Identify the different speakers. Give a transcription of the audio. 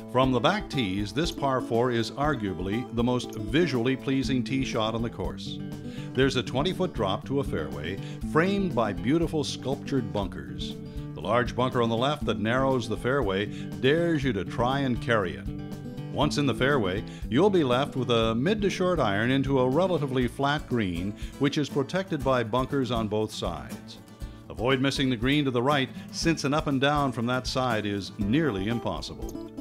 Speaker 1: From the back tees, this par 4 is arguably the most visually pleasing tee shot on the course. There's a 20-foot drop to a fairway framed by beautiful sculptured bunkers. The large bunker on the left that narrows the fairway dares you to try and carry it. Once in the fairway, you'll be left with a mid to short iron into a relatively flat green, which is protected by bunkers on both sides. Avoid missing the green to the right, since an up and down from that side is nearly impossible.